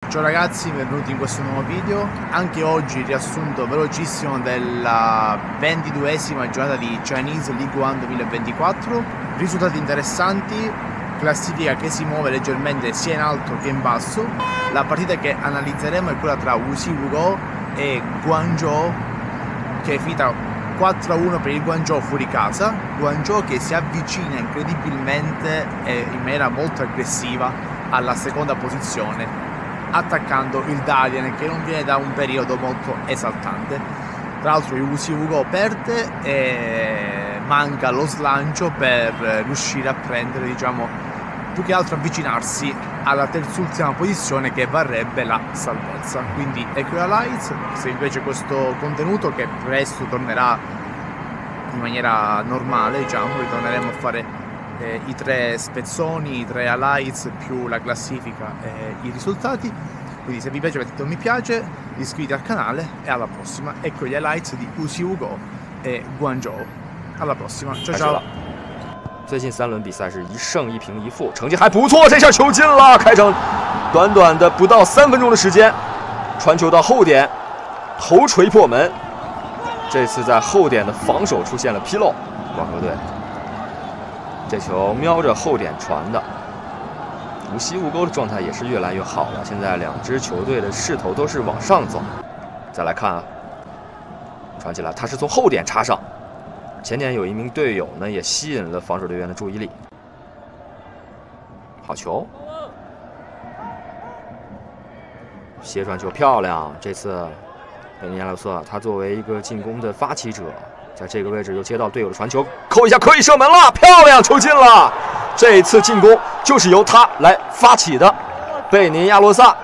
Ciao ragazzi, benvenuti in questo nuovo video. Anche oggi riassunto velocissimo della 22esima giornata di Chinese League One 2024. Risultati interessanti, classifica che si muove leggermente sia in alto che in basso. La partita che analizzeremo è quella tra Wuxi Wugou e Guangzhou, che è finita 4-1 per il Guangzhou fuori casa. Guangzhou che si avvicina incredibilmente e in maniera molto aggressiva alla seconda posizione, attaccando il Dalian, che non viene da un periodo molto esaltante. Tra l'altro il Wuxi Wugou perde e manca lo slancio per riuscire a prendere, diciamo, più che altro avvicinarsi alla terzultima posizione, che varrebbe la salvezza. Quindi ecco la Lights. Se invece questo contenuto, che presto tornerà in maniera normale, diciamo, ritorneremo a fare i 3 spezzoni, i 3 highlights più la classifica e i risultati. Quindi se vi piace mettete un mi piace, iscrivetevi al canale e alla prossima. Ecco gli highlights di Wuxi Wugou e Guangzhou. Alla prossima, ciao ciao。 最近3轮比赛是1胜1平1负，成绩还不错。这下球进了，开场短短的不到3分钟的时间，传球到后点，头锤破门。这次在后点的防守出现了纰漏，广州队。这球瞄着后点传的。无锡务沟的状态也是越来越好了，现在2支球队的势头都是往上走。再来看啊，传起来，他是从后点插上。前点有一名队友呢，也吸引了防守队员的注意力。好球，斜传球漂亮。这次贝尼亚洛瑟他作为一个进攻的发起者，在这个位置又接到队友的传球，扣一下可以射门了，漂亮，球进了。这一次进攻就是由他来发起的，贝尼亚洛萨。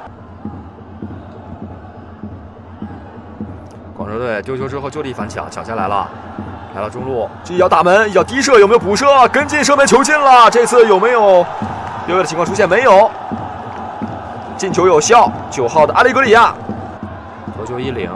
广州队丢球之后就地反抢，抢下来了。来到中路，这一脚打门，一脚低射，有没有补射？跟进射门，球进了。这次有没有越位的情况出现？没有，进球有效。9号的阿雷格里亚头球一领，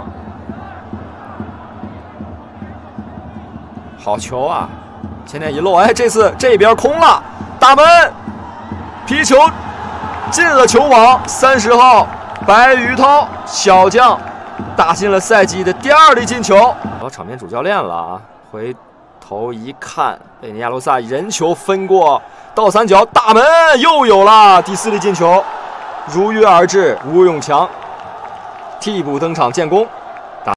好球啊！前点一漏，哎，这次这边空了，打门，皮球进了球网。30号白鱼涛小将打进了赛季的第2粒进球。到场面主教练了啊！回头一看，贝尼亚罗萨人球分过倒三角，打门，又有了第4粒进球，如约而至。吴永强替补登场建功。